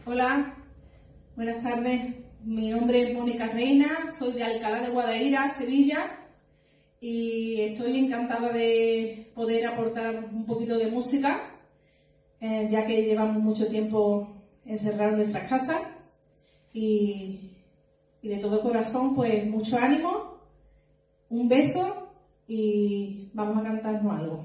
Hola, buenas tardes. Mi nombre es Mónica Reina, soy de Alcalá de Guadaira, Sevilla, y estoy encantada de poder aportar un poquito de música, ya que llevamos mucho tiempo encerrados en nuestras casas, y de todo corazón, pues mucho ánimo, un beso y vamos a cantarnos algo.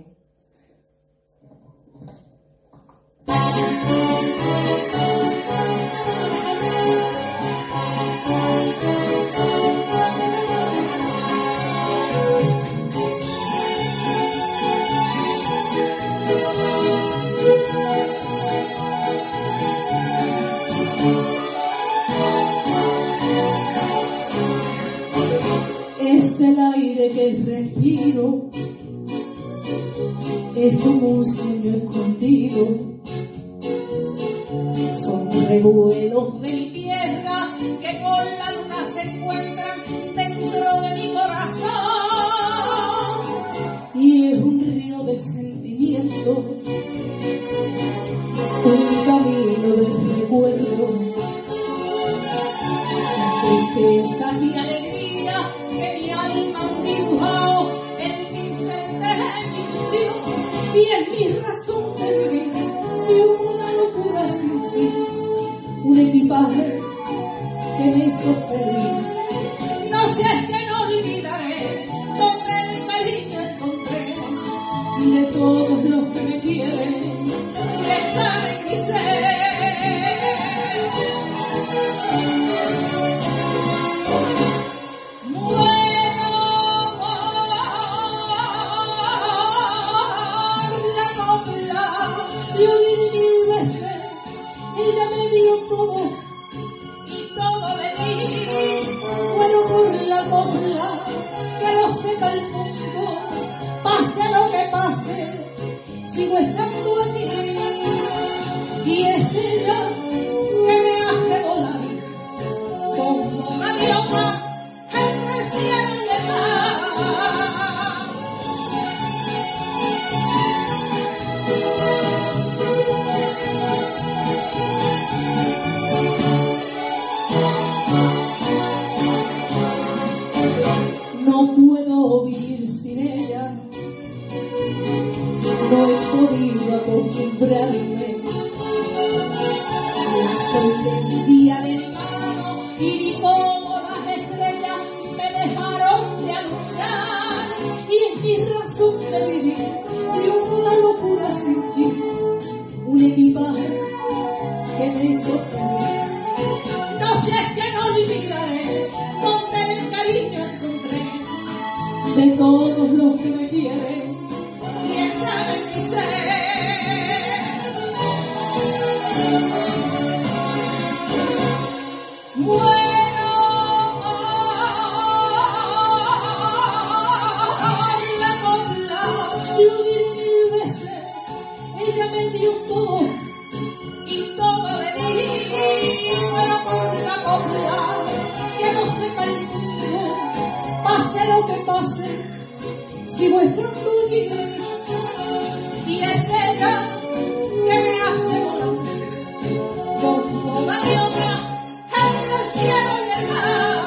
Es el aire que respiro, es como un sueño escondido. Son revuelos de mi tierra que con la luna se encuentran dentro de mi corazón. Y es un río de sentimiento, un camino de recuerdo, tristeza y alegría que mi alma han dibujado en pincel de mi ilusión, y es mi razón de vivir, de una locura sin fin, un equipaje que me hizo feliz. Noches que no olvidaré, donde el cariño encontré de todos los que me quieren, que están en mi ser. Yo di 1000 veces, ella me dio todo y todo de mí. Muero por la copla, que lo sepa el mundo, pase lo que pase, sigo estando aquí. Y es ella que me hace volar como gaviota entre el cielo y el mar. No puedo vivir sin ella, no he podido acostumbrarme. La sorprendía de mi mano y vi cómo las estrellas me dejaron de alumbrar. Y es mi razón de vivir, de una locura sin fin, un equipaje que me hizo feliz. Noches que no olvidaré, donde el cariño encontré de todos los que me quieren y están en mi ser. Muero la copla, lo di 1000 veces, ella me dio todo y todo de mí. Muero por la copla, que no sepa el mundo, pase lo que pase, sigo estando aquí. Y es ella que me hace volar como gaviota entre el cielo y el mar.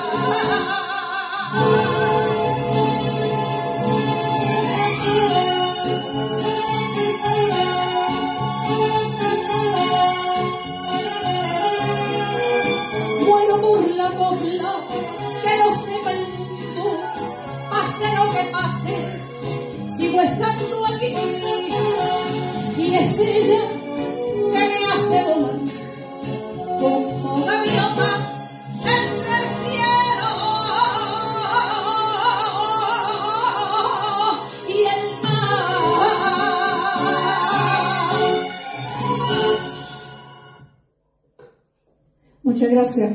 Muero por la copla, que lo sepa el mundo, pase lo que pase, sigo estando aquí. Y es ella que me hace volar como gaviota entre el cielo y el mar. Muchas gracias.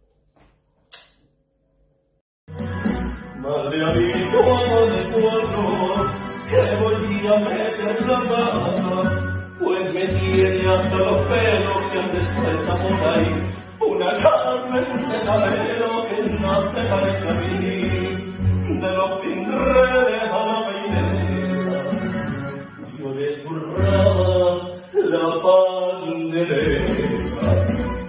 Madre habituada de cuatro, que volví a meter la pata, pues me tiene hasta los pelos que han despertado por ahí una carne de cabello que no se parece a mí, de los pinreles a la peineta. Yo le zurraba la pandereta.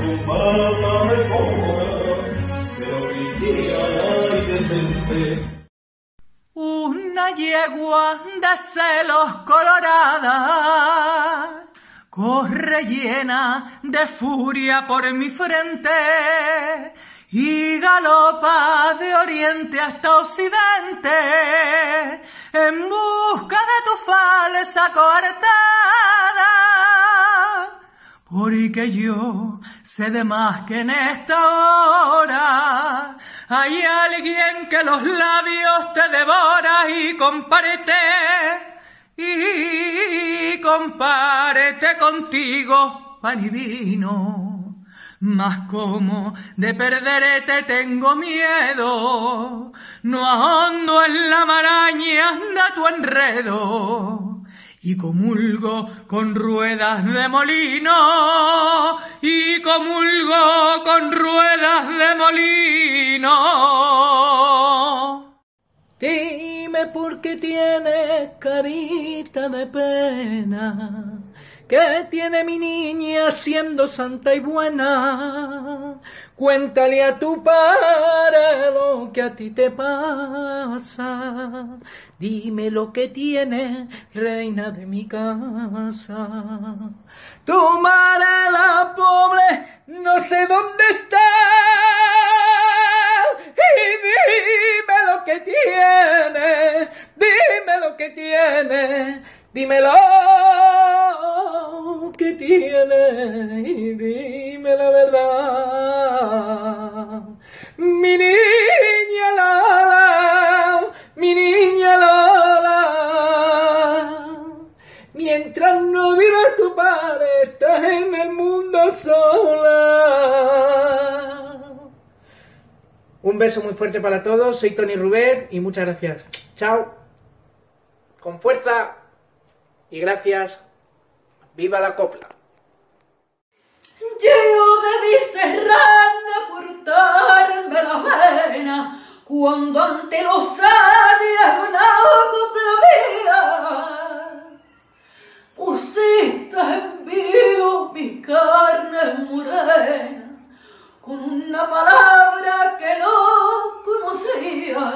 tu mata de cobra, pero cristiana y decente. Una yegua de celos colorada corre llena de furia por mi frente y galopa de oriente hasta occidente en busca de tu falsa coartada. Porque yo sé de más que en esta hora hay alguien que los labios te devora y comparte contigo pan y vino. Mas como de perderte tengo miedo, no ahondo en la maraña de tu enredo. Y comulgo con ruedas de molino, y comulgo con ruedas de molino. Dime por qué tienes carita de pena, ¿qué tiene mi niña siendo santa y buena? Cuéntale a tu padre lo que a ti te pasa. Dime lo que tiene, reina de mi casa. Tu madre la pobre, no sé dónde está. Y dime lo que tiene, dime lo que tiene, dime lo que tiene y dime la verdad. Mi niña Lola, mi niña Lola, mientras no viva tu padre estás en el mundo sola. Un beso muy fuerte para todos, soy Toni Ruber y muchas gracias. Chao, con fuerza y gracias. ¡Viva la copla! Yo debí serrana cortarme la vena cuando ante los años una copla mía pusiste en vilo mi carne morena con una palabra que no conocía.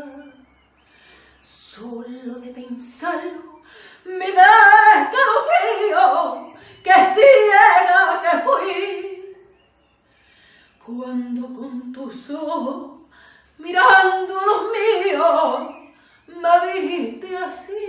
Solo de pensarlo me da escalofrío, que ciega que fui, cuando con tus ojos, mirando los míos, me dijiste así: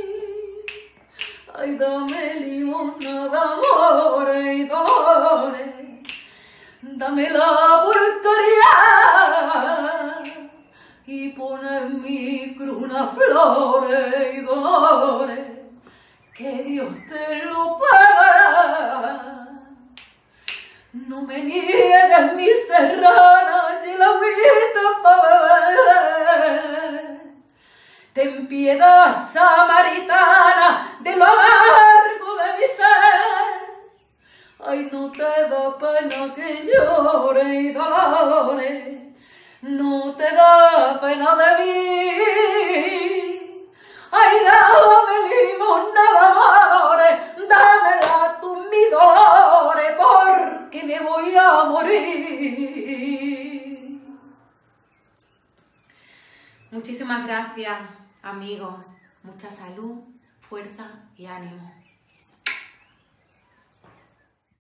ay, dame limosna de amores y dolores, dame la porcaria y pon en mi cruna flores y dolores, que Dios te lo paga. No me niegues mi serrana y la agüita pa' beber. Ten piedad, samaritana, de lo amargo de mi ser. Ay, no te da pena que llore y dolores, no te da pena de mí. Ay, dame limosna de amores, dámela tú mis dolores, porque me voy a morir. Muchísimas gracias, amigos. Mucha salud, fuerza y ánimo.